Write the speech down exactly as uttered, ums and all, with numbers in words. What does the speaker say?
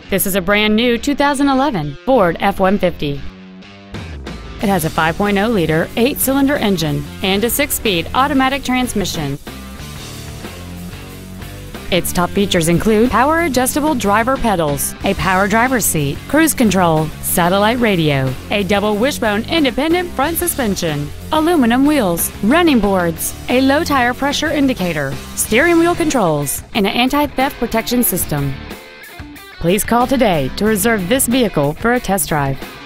This is a brand new two thousand eleven Ford F one fifty. It has a five point oh liter eight-cylinder engine and a six-speed automatic transmission. Its top features include power-adjustable driver pedals, a power driver's seat, cruise control, satellite radio, a double wishbone independent front suspension, aluminum wheels, running boards, a low tire pressure indicator, steering wheel controls, and an anti-theft protection system. Please call today to reserve this vehicle for a test drive.